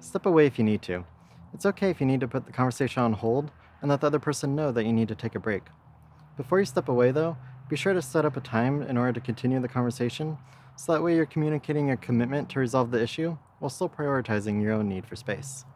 Step away if you need to. It's okay if you need to put the conversation on hold and let the other person know that you need to take a break. Before you step away, though, be sure to set up a time in order to continue the conversation so that way you're communicating your commitment to resolve the issue while still prioritizing your own need for space.